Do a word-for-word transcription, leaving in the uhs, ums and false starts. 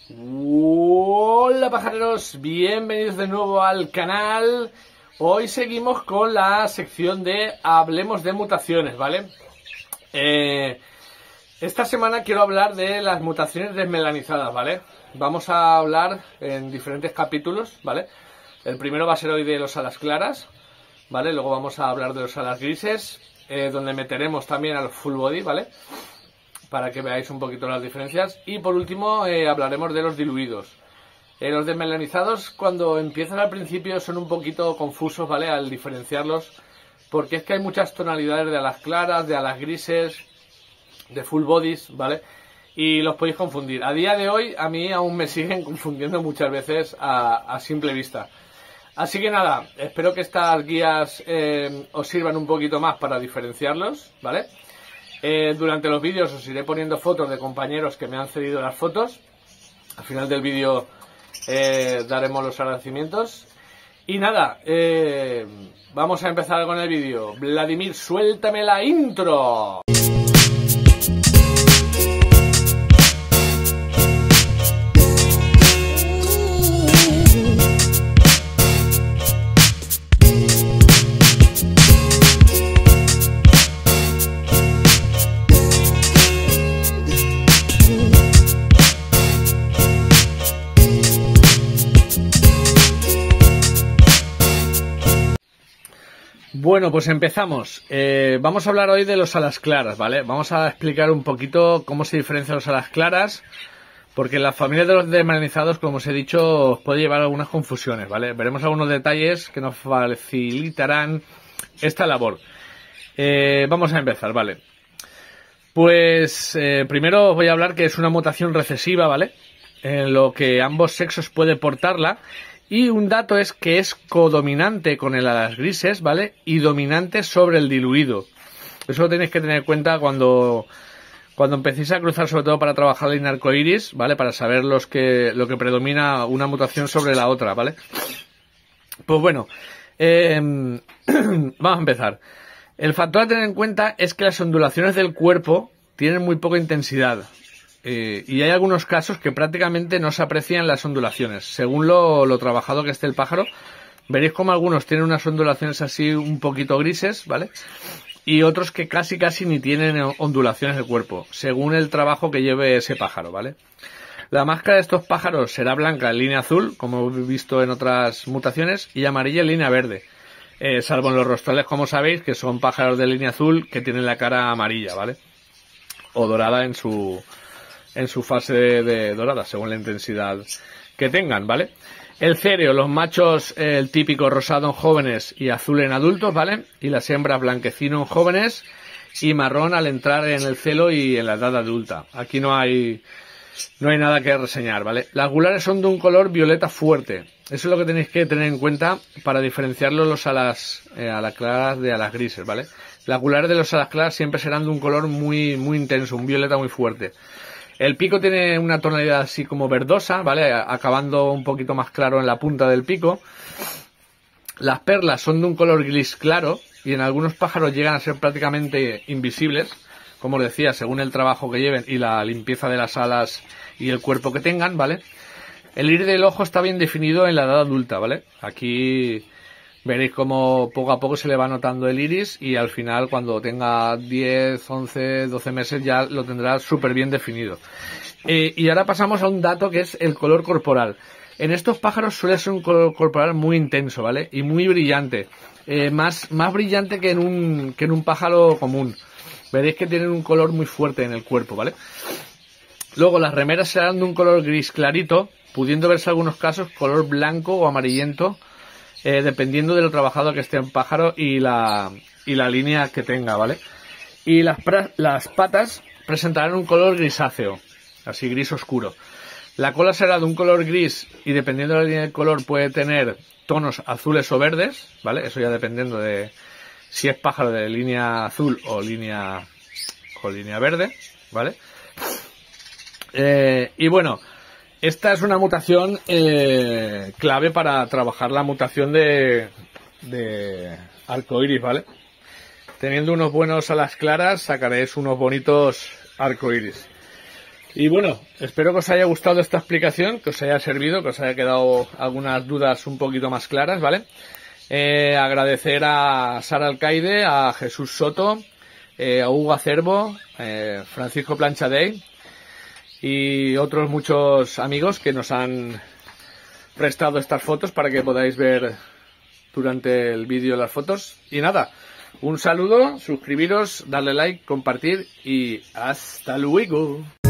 Hola pajareros, bienvenidos de nuevo al canal. Hoy seguimos con la sección de Hablemos de mutaciones, ¿vale? Eh, esta semana quiero hablar de las mutaciones desmelanizadas, ¿vale? Vamos a hablar en diferentes capítulos, ¿vale? El primero va a ser hoy de los alas claras, ¿vale? Luego vamos a hablar de los alas grises, eh, donde meteremos también al full body, ¿vale? Para que veáis un poquito las diferencias. Y por último eh, hablaremos de los diluidos. Eh, los desmelanizados, cuando empiezan al principio, son un poquito confusos, ¿vale? Al diferenciarlos, porque es que hay muchas tonalidades de alas claras, de alas grises, de full bodies, ¿vale? Y los podéis confundir. A día de hoy, a mí aún me siguen confundiendo muchas veces a, a simple vista. Así que nada, espero que estas guías eh, os sirvan un poquito más para diferenciarlos, ¿vale? Eh, durante los vídeos os iré poniendo fotos de compañeros que me han cedido las fotos. Al final del vídeo eh, daremos los agradecimientos. Y nada, eh, vamos a empezar con el vídeo. Vladimir, suéltame la intro. Bueno, pues empezamos. Eh, vamos a hablar hoy de los alas claras, ¿vale? Vamos a explicar un poquito cómo se diferencian los alas claras, porque en la familia de los desmelanizados, como os he dicho, os puede llevar algunas confusiones, ¿vale? Veremos algunos detalles que nos facilitarán esta labor. Eh, vamos a empezar, ¿vale? Pues eh, primero os voy a hablar que es una mutación recesiva, ¿vale? En lo que ambos sexos puede portarla. Y un dato es que es codominante con el alas grises, ¿vale? Y dominante sobre el diluido. Eso lo tenéis que tener en cuenta cuando, cuando empecéis a cruzar, sobre todo para trabajar en arcoiris, ¿vale? Para saber los que, lo que predomina una mutación sobre la otra, ¿vale? Pues bueno, eh, vamos a empezar. El factor a tener en cuenta es que las ondulaciones del cuerpo tienen muy poca intensidad. Eh, y hay algunos casos que prácticamente no se aprecian las ondulaciones. Según lo, lo trabajado que esté el pájaro, veréis como algunos tienen unas ondulaciones así un poquito grises, ¿vale? Y otros que casi casi ni tienen ondulaciones del cuerpo, según el trabajo que lleve ese pájaro, ¿vale? La máscara de estos pájaros será blanca en línea azul, como he visto en otras mutaciones, y amarilla en línea verde. Eh, salvo en los rostrales, como sabéis, que son pájaros de línea azul que tienen la cara amarilla, ¿vale? O dorada en su... en su fase de, de dorada, según la intensidad que tengan, ¿vale? El céreo, los machos, eh, el típico rosado en jóvenes y azul en adultos, ¿vale? Y las hembras blanquecino en jóvenes y marrón al entrar en el celo y en la edad adulta. Aquí no hay no hay nada que reseñar, ¿vale? Las gulares son de un color violeta fuerte. Eso es lo que tenéis que tener en cuenta para diferenciarlos los alas, eh, alas claras de alas grises, ¿vale? Las gulares de los alas claras siempre serán de un color muy, muy intenso, un violeta muy fuerte. El pico tiene una tonalidad así como verdosa, ¿vale? Acabando un poquito más claro en la punta del pico. Las perlas son de un color gris claro y en algunos pájaros llegan a ser prácticamente invisibles, como os decía, según el trabajo que lleven y la limpieza de las alas y el cuerpo que tengan, ¿vale? El iris del ojo está bien definido en la edad adulta, ¿vale? Aquí veréis cómo poco a poco se le va notando el iris y al final cuando tenga diez, once, doce meses ya lo tendrá súper bien definido. Eh, y ahora pasamos a un dato que es el color corporal. En estos pájaros suele ser un color corporal muy intenso, ¿vale? Y muy brillante. Eh, más, más brillante que en, un, que en un pájaro común. Veréis que tienen un color muy fuerte en el cuerpo, ¿vale? Luego las remeras serán de un color gris clarito, pudiendo verse en algunos casos color blanco o amarillento, Eh, dependiendo de lo trabajado que esté el pájaro y la, y la línea que tenga, ¿vale? Y las, las patas presentarán un color grisáceo, así gris oscuro. La cola será de un color gris y dependiendo de la línea del color puede tener tonos azules o verdes, ¿vale? Eso ya dependiendo de si es pájaro de línea azul o línea, o línea verde, ¿vale? Eh, y bueno... Esta es una mutación eh, clave para trabajar la mutación de, de arcoiris, ¿vale? Teniendo unos buenos alas claras sacaréis unos bonitos arcoiris. Y bueno, espero que os haya gustado esta explicación, que os haya servido, que os haya quedado algunas dudas un poquito más claras, ¿vale? Eh, agradecer a Sara Alcaide, a Jesús Soto, eh, a Hugo Acerbo, eh, Francisco Planchadey y otros muchos amigos que nos han prestado estas fotos para que podáis ver durante el vídeo las fotos. Y nada, un saludo, suscribiros, darle like, compartir y hasta luego.